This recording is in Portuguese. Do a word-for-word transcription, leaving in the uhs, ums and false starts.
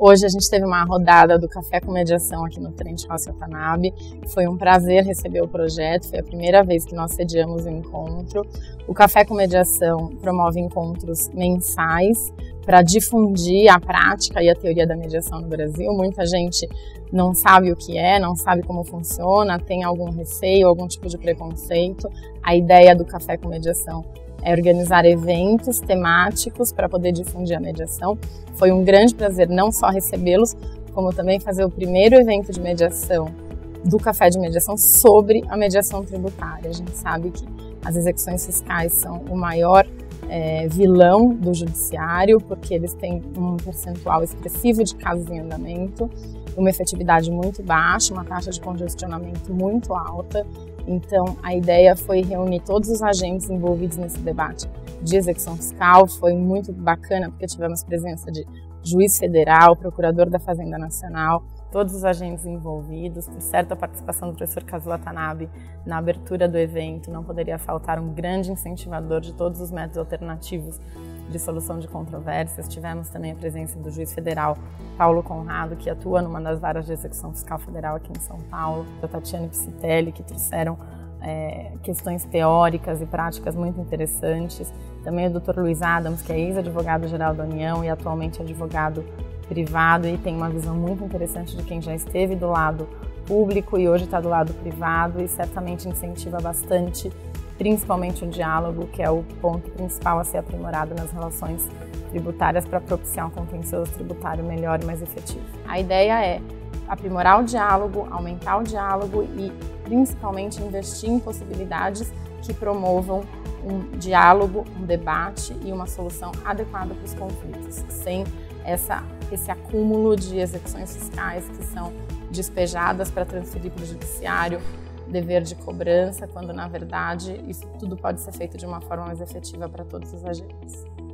Hoje a gente teve uma rodada do Café com Mediação aqui no Trent House Watanabe. Foi um prazer receber o projeto, foi a primeira vez que nós sediamos o encontro. O Café com Mediação promove encontros mensais para difundir a prática e a teoria da mediação no Brasil. Muita gente não sabe o que é, não sabe como funciona, tem algum receio, algum tipo de preconceito. A ideia do Café com Mediação é organizar eventos temáticos para poder difundir a mediação. Foi um grande prazer não só recebê-los, como também fazer o primeiro evento de mediação do Café de Mediação sobre a mediação tributária. A gente sabe que as execuções fiscais são o maior é, vilão do judiciário, porque eles têm um percentual expressivo de casos em andamento, uma efetividade muito baixa, uma taxa de congestionamento muito alta. Então, a ideia foi reunir todos os agentes envolvidos nesse debate de execução fiscal. Foi muito bacana, porque tivemos presença de juiz federal, procurador da Fazenda Nacional, todos os agentes envolvidos. Por certo, a participação do professor Kazuo Watanabe na abertura do evento. Não poderia faltar um grande incentivador de todos os métodos alternativos de solução de controvérsias. Tivemos também a presença do juiz federal Paulo Conrado, que atua numa das varas de execução fiscal federal aqui em São Paulo, da Tatiane Piscitelli, que trouxeram é, questões teóricas e práticas muito interessantes. Também o doutor Luiz Adams, que é ex-advogado-geral da União e atualmente advogado privado, e tem uma visão muito interessante de quem já esteve do lado público e hoje está do lado privado, e certamente incentiva bastante, principalmente o diálogo, que é o ponto principal a ser aprimorado nas relações tributárias para propiciar um contencioso tributário melhor e mais efetivo. A ideia é aprimorar o diálogo, aumentar o diálogo e principalmente investir em possibilidades que promovam um diálogo, um debate e uma solução adequada para os conflitos, sem essa, esse acúmulo de execuções fiscais que são despejadas para transferir para o judiciário, dever de cobrança, quando na verdade isso tudo pode ser feito de uma forma mais efetiva para todos os agentes.